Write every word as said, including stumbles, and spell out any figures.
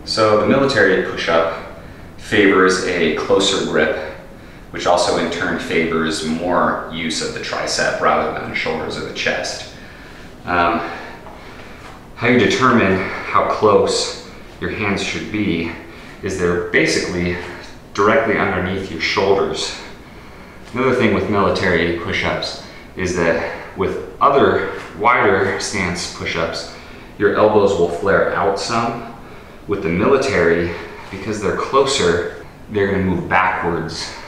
So the military push-up favors a closer grip, which also in turn favors more use of the tricep rather than the shoulders or the chest. Um, how you determine how close your hands should be is they're basically directly underneath your shoulders. Another thing with military push-ups is that with other wider stance push-ups, your elbows will flare out some. With the military, because they're closer, they're going to move backwards